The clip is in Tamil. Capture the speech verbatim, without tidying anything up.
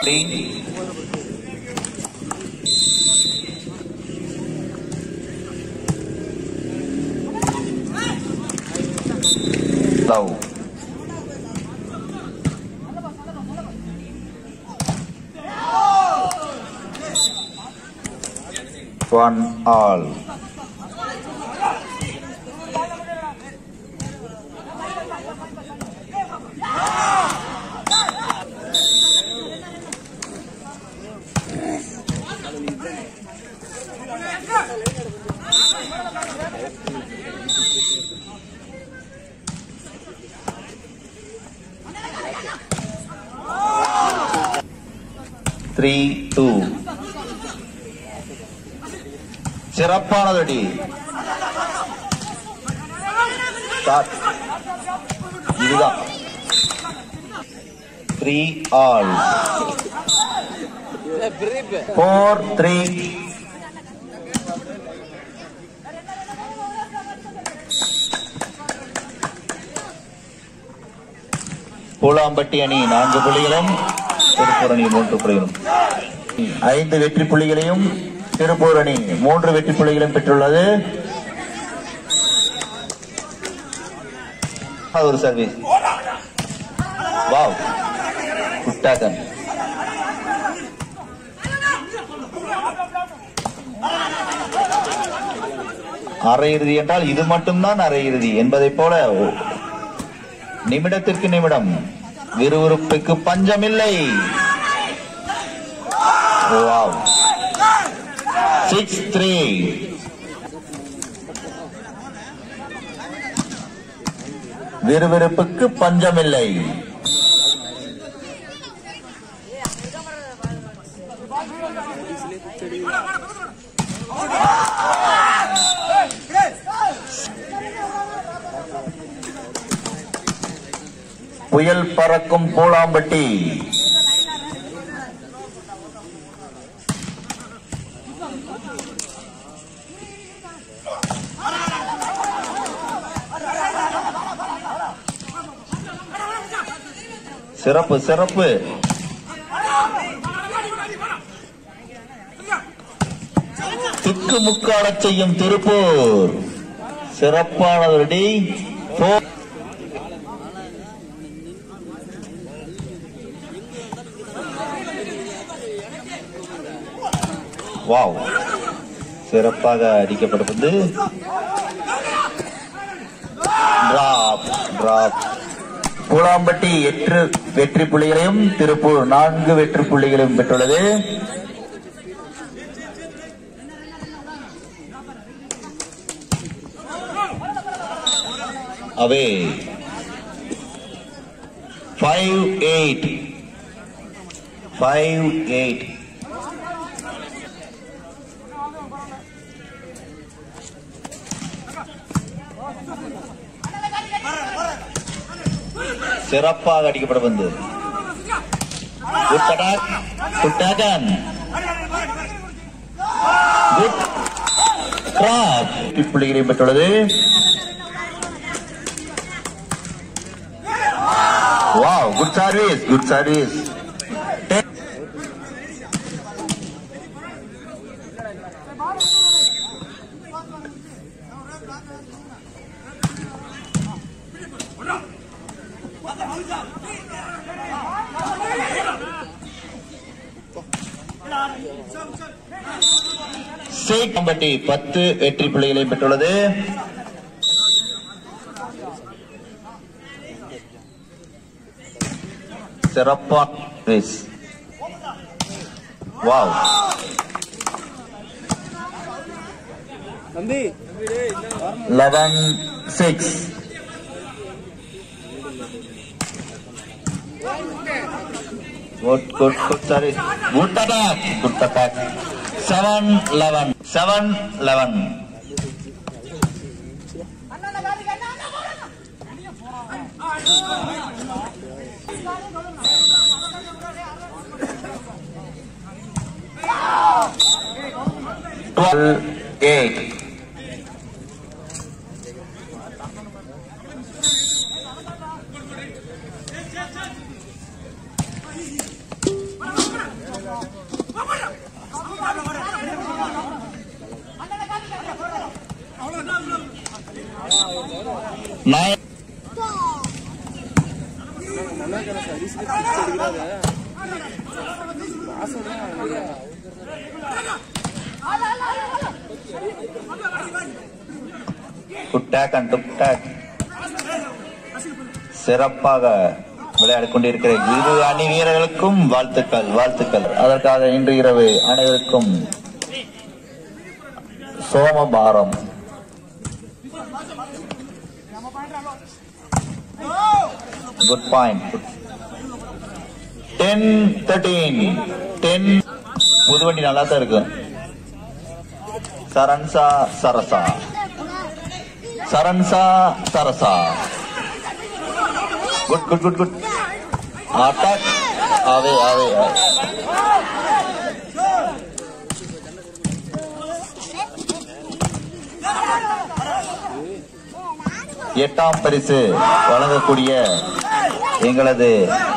Low. One all. Three, two. சிறப்பானதடி. இதுதான். Three all. Four, three. Poolampatti அணி நான்கு புள்ளிகளும் திருப்பூர் அணி மூன்று புள்ளிகளும். ஐந்து வெற்றி புள்ளிகளையும் திருப்பூர் அணி மூன்று வெற்றி புள்ளிகளையும் பெற்றுள்ளது. ஒரு சர்வீஸ். வாவ், குட்டாகன். அரையிறுதி என்றால் இது மட்டும்தான் அரையிறுதி என்பதை போல நிமிடத்திற்கு நிமிடம் விறுவிறுப்புக்கு பஞ்சமில்லை. Wow, six three. விறுவிறுப்புக்கு பஞ்சமில்லை. புயல் பறக்கும் பூலாம்பட்டி. சிறப்பு சிறப்பு. திக்கு முக்காடச் செய்யும் திருப்பூர். சிறப்பானவரடி. வாவ், சிறப்பாக அடிக்கப்பட்டது. Drop drop. பூலாம்பட்டி எட்டு வெற்றி புள்ளிகளையும் திருப்பூர் நான்கு வெற்றி புள்ளிகளையும் பெற்றுள்ளது. அவே ஃபைவ் எயிட் ஃபைவ் எயிட். சிறப்பாக அடிக்கப்பட வந்து புள்ளிகளையும் பெற்றுள்ளது. Wow, good service good service. Sekkampatti பத்து வெற்றி புள்ளிகளை பெற்றுள்ளது. சிறப்பான wow. Eleven six. Good, good, good service. Good attack. Good attack. Seven, eleven. Seven, eleven. Twelve, eight. nine. Good tag and took tag. சிறப்பாக விளையாடிக் கொண்டிருக்கிற இரு அணி வீரர்களுக்கும் வாழ்த்துக்கள் வாழ்த்துக்கள். அதற்காக இன்று இரவு அனைவருக்கும் சோமபாரம். Good point. Ten thirteen ten. புதுவண்டி நல்லா தான் இருக்கு. சரன்சா சரசா சரன்சா சரசா. Good good good good. Attack. ஆவே ஆவே எட்டாம் பரிசு வழங்கக்கூடிய எங்களது